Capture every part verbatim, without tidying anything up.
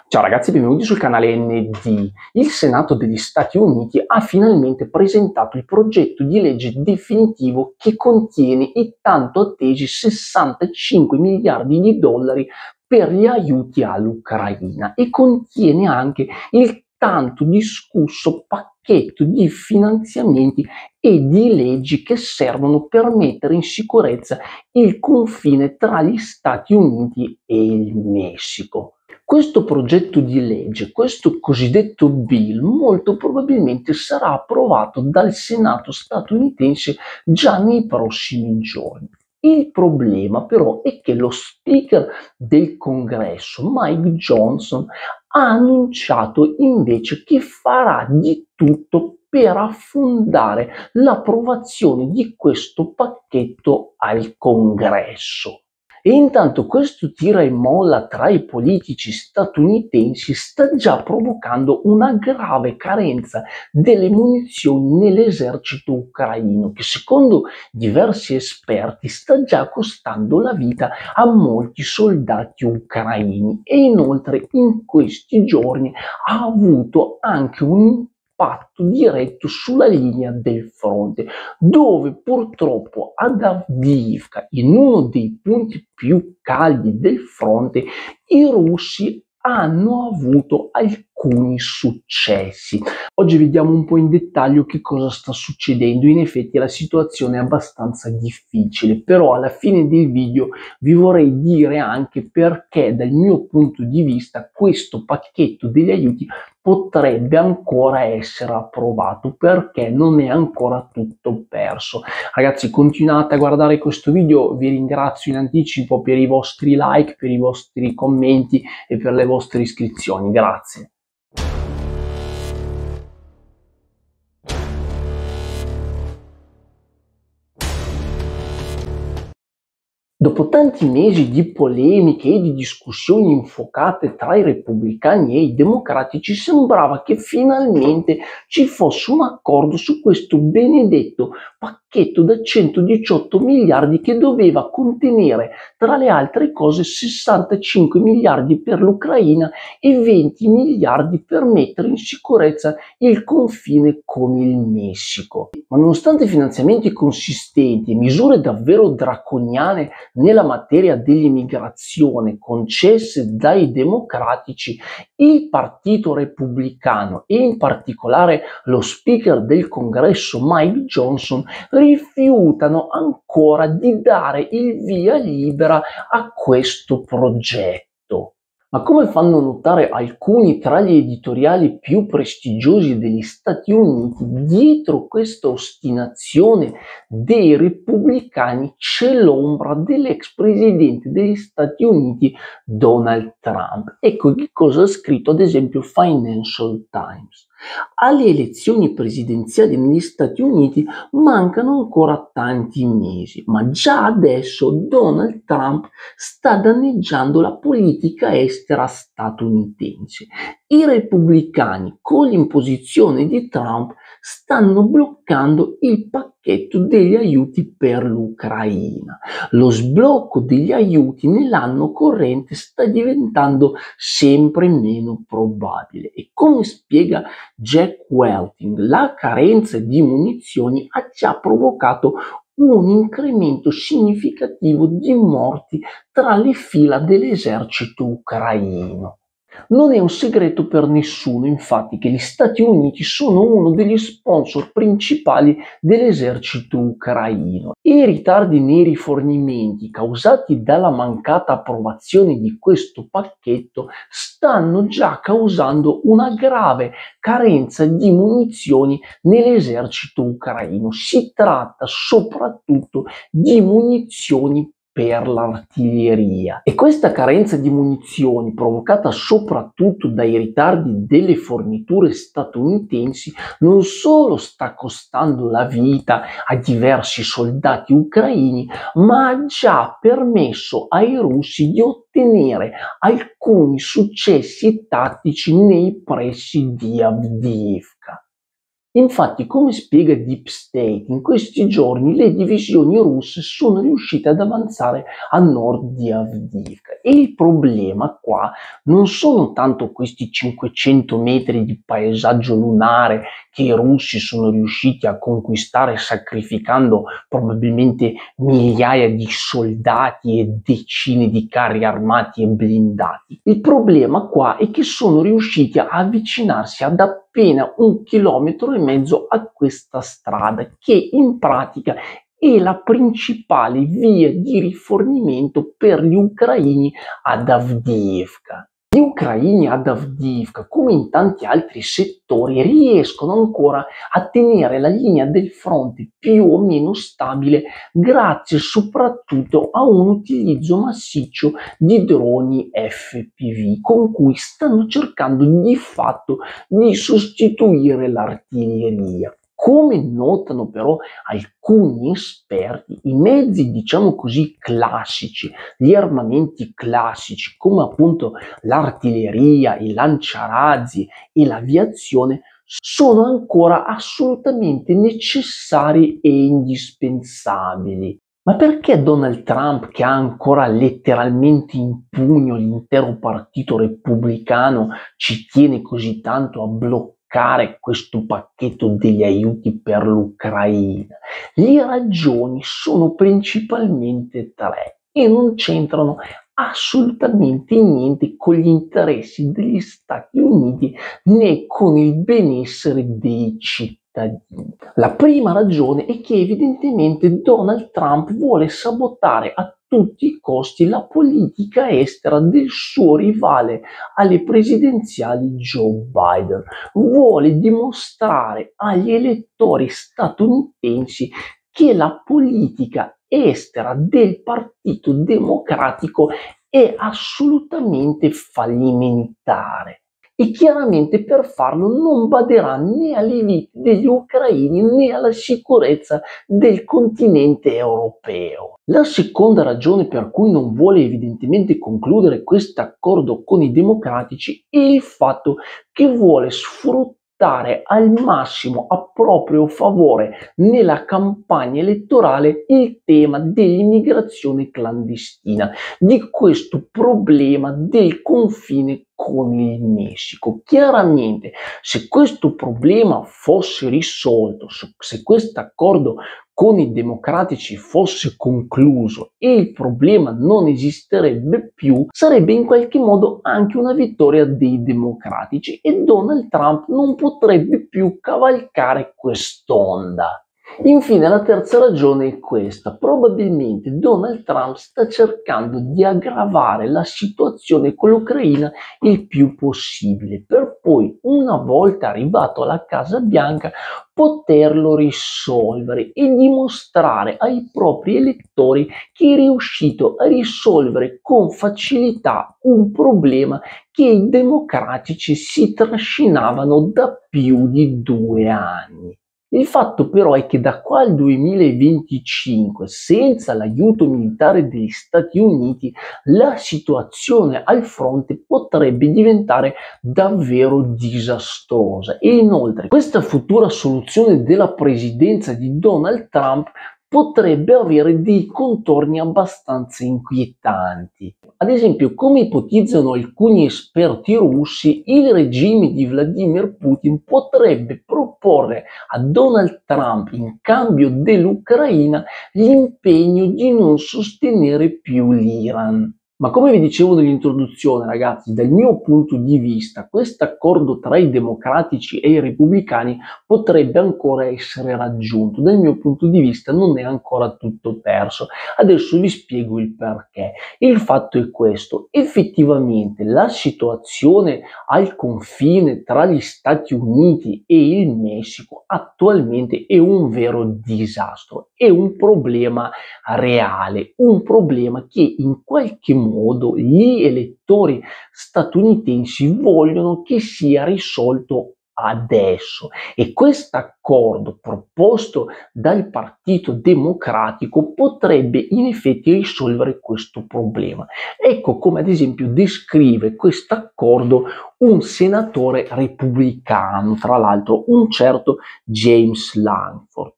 Ciao ragazzi, benvenuti sul canale N D. Il Senato degli Stati Uniti ha finalmente presentato il progetto di legge definitivo che contiene i tanto attesi sessantacinque miliardi di dollari per gli aiuti all'Ucraina e contiene anche il tanto discusso pacchetto di finanziamenti e di leggi che servono per mettere in sicurezza il confine tra gli Stati Uniti e il Messico. Questo progetto di legge, questo cosiddetto bill, molto probabilmente sarà approvato dal Senato statunitense già nei prossimi giorni. Il problema però è che lo speaker del Congresso, Mike Johnson, ha annunciato invece che farà di tutto per affondare l'approvazione di questo pacchetto al Congresso. E intanto questo tira e molla tra i politici statunitensi sta già provocando una grave carenza delle munizioni nell'esercito ucraino, che secondo diversi esperti sta già costando la vita a molti soldati ucraini e inoltre in questi giorni ha avuto anche un impatto diretto sulla linea del fronte, dove purtroppo ad Avdiivka, in uno dei punti più caldi del fronte, i russi hanno avuto alcuni successi. Oggi vediamo un po' in dettaglio che cosa sta succedendo. In effetti la situazione è abbastanza difficile, però alla fine del video vi vorrei dire anche perché dal mio punto di vista questo pacchetto degli aiuti potrebbe ancora essere approvato, perché non è ancora tutto perso. Ragazzi, continuate a guardare questo video, vi ringrazio in anticipo per i vostri like, per i vostri commenti e per le vostre iscrizioni. Grazie. Dopo tanti mesi di polemiche e di discussioni infuocate tra i repubblicani e i democratici, sembrava che finalmente ci fosse un accordo su questo benedetto pacchetto da centodiciotto miliardi che doveva contenere, tra le altre cose, sessantacinque miliardi per l'Ucraina e venti miliardi per mettere in sicurezza il confine con il Messico. Ma nonostante finanziamenti consistenti e misure davvero draconiane nella materia dell'immigrazione concesse dai democratici, il partito repubblicano e in particolare lo speaker del Congresso Mike Johnson rifiutano ancora di dare il via libera a questo progetto. Ma come fanno notare alcuni tra gli editoriali più prestigiosi degli Stati Uniti, dietro questa ostinazione dei repubblicani c'è l'ombra dell'ex presidente degli Stati Uniti Donald Trump. Ecco che cosa ha scritto ad esempio Financial Times. Alle elezioni presidenziali negli Stati Uniti mancano ancora tanti mesi, ma già adesso Donald Trump sta danneggiando la politica estera statunitense. I repubblicani, con l'imposizione di Trump, stanno bloccando il pacchetto degli aiuti per l'Ucraina. Lo sblocco degli aiuti nell'anno corrente sta diventando sempre meno probabile e, come spiega Jack Welting, la carenza di munizioni ha già provocato un incremento significativo di morti tra le fila dell'esercito ucraino. Non è un segreto per nessuno, infatti, che gli Stati Uniti sono uno degli sponsor principali dell'esercito ucraino e i ritardi nei rifornimenti causati dalla mancata approvazione di questo pacchetto stanno già causando una grave carenza di munizioni nell'esercito ucraino. Si tratta soprattutto di munizioni per l'artiglieria. E questa carenza di munizioni, provocata soprattutto dai ritardi delle forniture statunitensi, non solo sta costando la vita a diversi soldati ucraini, ma ha già permesso ai russi di ottenere alcuni successi tattici nei pressi di Avdiivka. Infatti, come spiega Deep State, in questi giorni le divisioni russe sono riuscite ad avanzare a nord di Avdiivka e il problema qua non sono tanto questi cinquecento metri di paesaggio lunare che i russi sono riusciti a conquistare sacrificando probabilmente migliaia di soldati e decine di carri armati e blindati. Il problema qua è che sono riusciti a avvicinarsi ad appena un chilometro e mezzo a questa strada che in pratica è la principale via di rifornimento per gli ucraini ad Avdiivka. Gli ucraini ad Avdiivka, come in tanti altri settori, riescono ancora a tenere la linea del fronte più o meno stabile grazie soprattutto a un utilizzo massiccio di droni F P V con cui stanno cercando di fatto di sostituire l'artiglieria. Come notano però alcuni esperti, i mezzi diciamo così classici, gli armamenti classici come appunto l'artiglieria, i lanciarazzi e l'aviazione sono ancora assolutamente necessari e indispensabili. Ma perché Donald Trump, che ha ancora letteralmente in pugno l'intero partito repubblicano, ci tiene così tanto a bloccare questo pacchetto degli aiuti per l'Ucraina? Le ragioni sono principalmente tre e non c'entrano assolutamente niente con gli interessi degli Stati Uniti né con il benessere dei cittadini. La prima ragione è che evidentemente Donald Trump vuole sabotare a tutti i costi la politica estera del suo rivale alle presidenziali Joe Biden. Vuole dimostrare agli elettori statunitensi che la politica estera del Partito Democratico è assolutamente fallimentare. E chiaramente per farlo non baderà né alle vite degli ucraini né alla sicurezza del continente europeo. La seconda ragione per cui non vuole evidentemente concludere questo accordo con i democratici è il fatto che vuole sfruttare al massimo a proprio favore nella campagna elettorale il tema dell'immigrazione clandestina, di questo problema del confine con il Messico. Chiaramente, se questo problema fosse risolto, se questo accordo con i democratici fosse concluso e il problema non esisterebbe più, sarebbe in qualche modo anche una vittoria dei democratici e Donald Trump non potrebbe più cavalcare quest'onda. Infine, la terza ragione è questa: probabilmente Donald Trump sta cercando di aggravare la situazione con l'Ucraina il più possibile, per poi, una volta arrivato alla Casa Bianca, poterlo risolvere e dimostrare ai propri elettori che è riuscito a risolvere con facilità un problema che i democratici si trascinavano da più di due anni. Il fatto però è che da qua al duemilaventicinque, senza l'aiuto militare degli Stati Uniti, la situazione al fronte potrebbe diventare davvero disastrosa. E inoltre, questa futura soluzione della presidenza di Donald Trump potrebbe avere dei contorni abbastanza inquietanti. Ad esempio, come ipotizzano alcuni esperti russi, il regime di Vladimir Putin potrebbe proporre a Donald Trump, in cambio dell'Ucraina, l'impegno di non sostenere più l'Iran. Ma come vi dicevo nell'introduzione, ragazzi, dal mio punto di vista, questo accordo tra i democratici e i repubblicani potrebbe ancora essere raggiunto. Dal mio punto di vista non è ancora tutto perso. Adesso vi spiego il perché. Il fatto è questo: effettivamente la situazione al confine tra gli Stati Uniti e il Messico attualmente è un vero disastro, è un problema reale, un problema che in qualche modo gli elettori statunitensi vogliono che sia risolto adesso. E questo accordo proposto dal Partito Democratico potrebbe in effetti risolvere questo problema. Ecco come ad esempio descrive questo accordo un senatore repubblicano, tra l'altro un certo James Langford.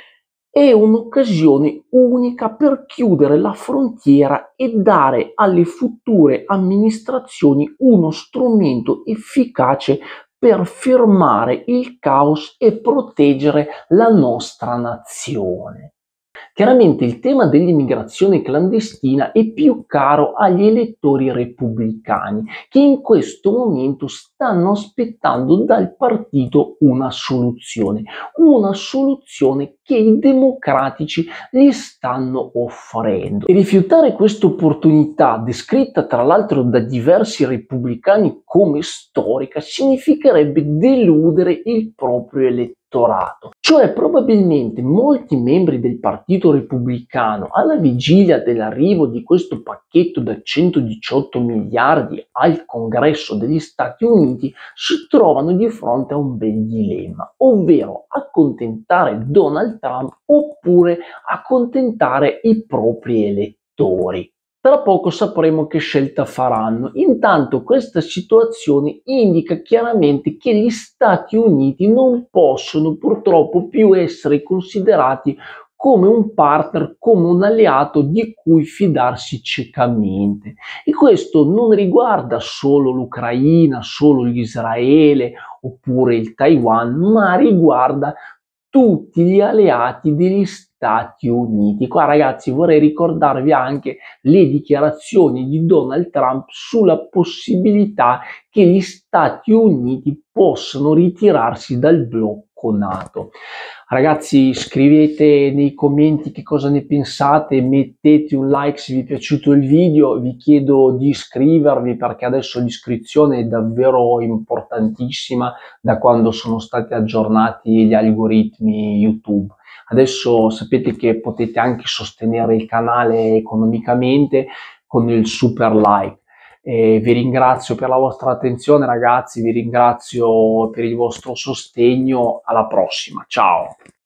È un'occasione unica per chiudere la frontiera e dare alle future amministrazioni uno strumento efficace per fermare il caos e proteggere la nostra nazione. Chiaramente il tema dell'immigrazione clandestina è più caro agli elettori repubblicani, che in questo momento stanno aspettando dal partito una soluzione, una soluzione che i democratici gli stanno offrendo. E rifiutare questa opportunità, descritta tra l'altro da diversi repubblicani come storica, significherebbe deludere il proprio elettorato. Cioè probabilmente molti membri del Partito Repubblicano, alla vigilia dell'arrivo di questo pacchetto da centodiciotto miliardi al Congresso degli Stati Uniti, si trovano di fronte a un bel dilemma, ovvero accontentare Donald Trump oppure accontentare i propri elettori. Tra poco sapremo che scelta faranno. Intanto questa situazione indica chiaramente che gli Stati Uniti non possono purtroppo più essere considerati come un partner, come un alleato di cui fidarsi ciecamente. E questo non riguarda solo l'Ucraina, solo l'Israele oppure il Taiwan, ma riguarda tutti gli alleati degli Stati Uniti. Qua ragazzi vorrei ricordarvi anche le dichiarazioni di Donald Trump sulla possibilità che gli Stati Uniti possano ritirarsi dal blocco NATO. Ragazzi, scrivete nei commenti che cosa ne pensate, mettete un like se vi è piaciuto il video, vi chiedo di iscrivervi perché adesso l'iscrizione è davvero importantissima da quando sono stati aggiornati gli algoritmi YouTube. Adesso sapete che potete anche sostenere il canale economicamente con il super like. E vi ringrazio per la vostra attenzione ragazzi, vi ringrazio per il vostro sostegno, alla prossima, ciao!